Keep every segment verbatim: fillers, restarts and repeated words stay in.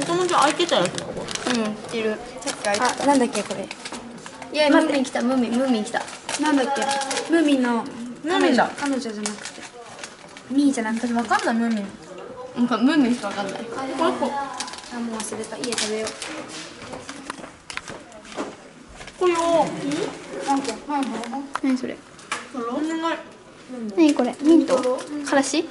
ともと開いてたやつだこれ。 うん、いる。 あ、なんだっけこれ。 いや、ムーミン来た、ムーミン、ムーミン来た。 なんだっけ。ムーミンのムーミンだ。 彼女じゃなくて。ミーじゃなくて。 私わかんないムーミン。 うん、ムーミンしかわかんない。 これこあ、もう忘れた。家食べよう。 これよ。 なんか、はいはいはい。 何それ。 お願い。 何これ、ミント。からし。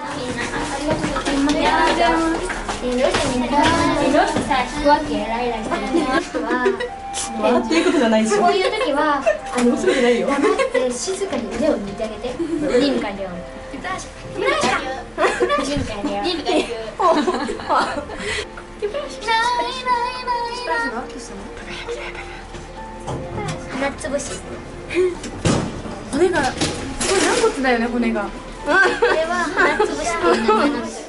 っていうことじゃないでしょ。 こういう時はあのそうじゃないよ。 黙って静かに腕を握ってあげて。リムカリオン。リムカリオン。リムカリオン。花つぶし。 骨がすごい軟骨だよね、骨が。 これは花つぶしっていう名前なんです。